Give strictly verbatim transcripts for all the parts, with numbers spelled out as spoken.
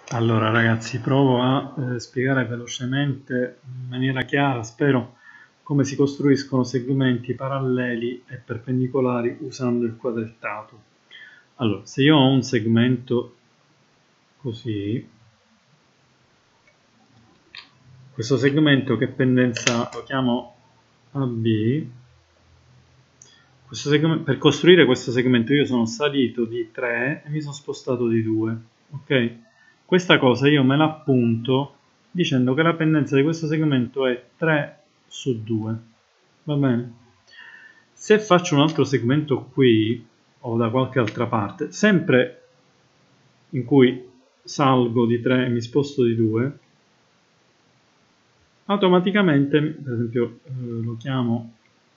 Allora ragazzi, provo a eh, spiegare velocemente, in maniera chiara, spero, come si costruiscono segmenti paralleli e perpendicolari usando il quadrettato. Allora, se io ho un segmento così, questo segmento che pendenza lo chiamo A B, questo segmento, per costruire questo segmento io sono salito di tre e mi sono spostato di due, ok? Questa cosa io me la appunto dicendo che la pendenza di questo segmento è tre su due, va bene? Se faccio un altro segmento qui o da qualche altra parte, sempre in cui salgo di tre e mi sposto di due, automaticamente, per esempio eh, lo chiamo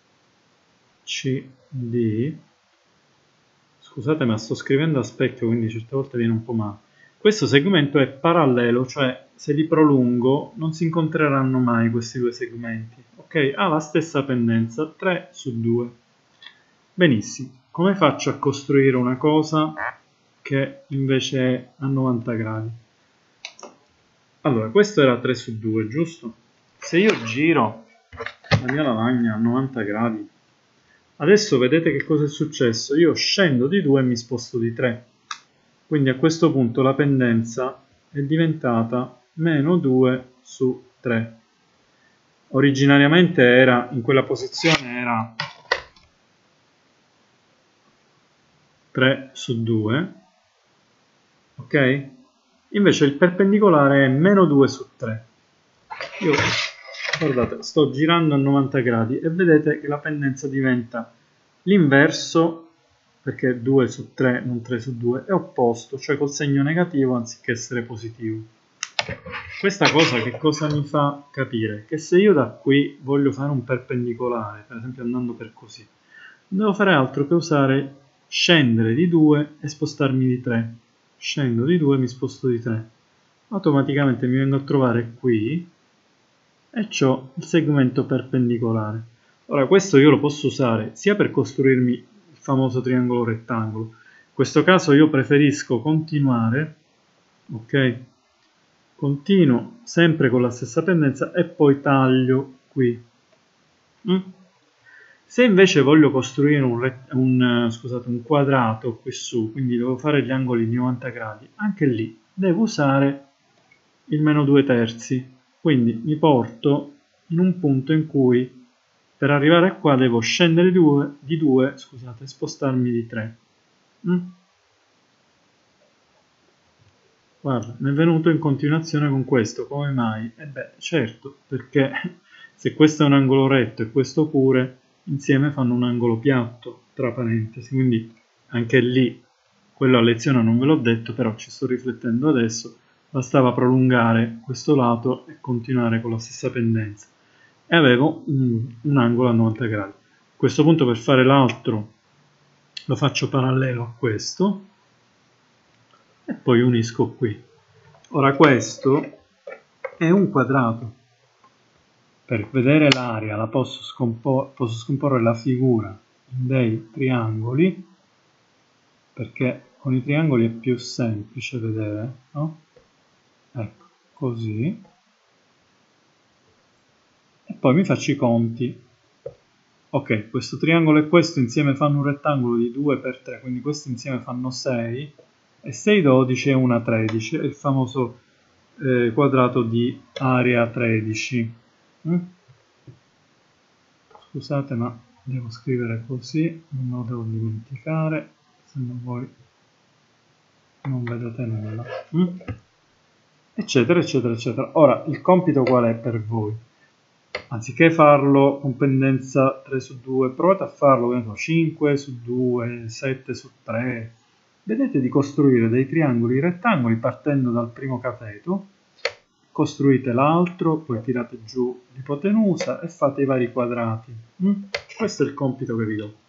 C D, scusate ma sto scrivendo a specchio quindi certe volte viene un po' male. Questo segmento è parallelo, cioè se li prolungo non si incontreranno mai questi due segmenti, ok? Ha la stessa pendenza, tre su due. Benissimo, come faccio a costruire una cosa che invece è a novanta gradi? Allora, questo era tre su due, giusto? Se io giro la mia lavagna a novanta gradi, adesso vedete che cosa è successo? Io scendo di due e mi sposto di tre. Quindi a questo punto la pendenza è diventata meno due su tre. Originariamente era in quella posizione era tre su due, ok? Invece il perpendicolare è meno due su tre. Io, guardate, sto girando a novanta gradi e vedete che la pendenza diventa l'inverso, perché due su tre, non tre su due, è opposto, cioè col segno negativo anziché essere positivo. Questa cosa che cosa mi fa capire? Che se io da qui voglio fare un perpendicolare, per esempio andando per così, non devo fare altro che usare scendere di due e spostarmi di tre. Scendo di due e mi sposto di tre. Automaticamente mi vengo a trovare qui e ho il segmento perpendicolare. Ora questo io lo posso usare sia per costruirmi il famoso triangolo rettangolo. In questo caso io preferisco continuare, ok? Continuo sempre con la stessa pendenza e poi taglio qui. Mm? Se invece voglio costruire un, un, scusate, un quadrato qui su, quindi devo fare gli angoli di novanta gradi, anche lì devo usare il meno due terzi. Quindi mi porto in un punto in cui per arrivare qua devo scendere di due, scusate, e spostarmi di tre. Mm? Guarda, mi è venuto in continuazione con questo, come mai? E beh, certo, perché se questo è un angolo retto e questo pure, insieme fanno un angolo piatto, tra parentesi, quindi anche lì, quello a lezione non ve l'ho detto, però ci sto riflettendo adesso, bastava prolungare questo lato e continuare con la stessa pendenza. E avevo un, un angolo a novanta gradi. A questo punto per fare l'altro lo faccio parallelo a questo, e poi unisco qui. Ora questo è un quadrato. Per vedere l'area la posso, scompor posso scomporre la figura in dei triangoli, perché con i triangoli è più semplice vedere, no? Ecco, così. E poi mi faccio i conti. Ok, questo triangolo e questo insieme fanno un rettangolo di due per tre, quindi questi insieme fanno sei, e sei dodici è una tredici, è il famoso eh, quadrato di area tredici. Mm? Scusate ma devo scrivere così, non lo devo dimenticare, se no voi non vedete nulla. Mm? Eccetera, eccetera, eccetera. Ora, il compito qual è per voi? Anziché farlo con pendenza tre su due, provate a farlo, che ne so, cinque su due, sette su tre. Vedete di costruire dei triangoli rettangoli partendo dal primo cateto, costruite l'altro, poi tirate giù l'ipotenusa e fate i vari quadrati. Mm? Questo è il compito che vi do.